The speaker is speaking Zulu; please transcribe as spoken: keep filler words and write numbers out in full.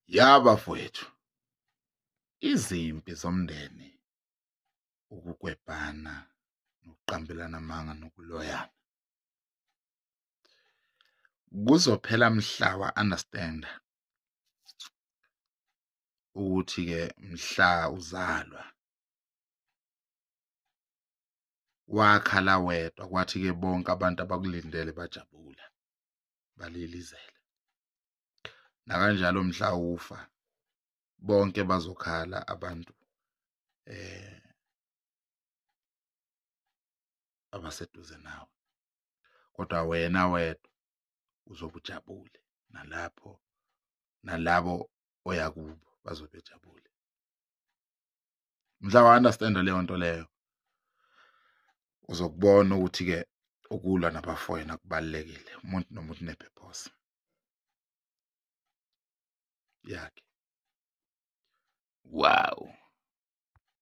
Yaba mfowethu, izimpi zomndeni ukugwebhana nokuqambelana amanga nokuloyana kuzophela mhla wa understand ukuthi ke mhla uzalwa wakhala wedwa kwathi ke bonke abantu abakulindele bajabula balilizela nakanjalo mhla ufa bonke bazokhala abantu eh abaseduze nawe kodwa wena wedwa uzobujabule nalapho nalabo oyakubo bazobejabule mhla wa understand leyo nto leyo uzokubona ukuthi ke ukulwa nabafowena kubalekile umuntu nomuntu nepurpose yakhe. Wow.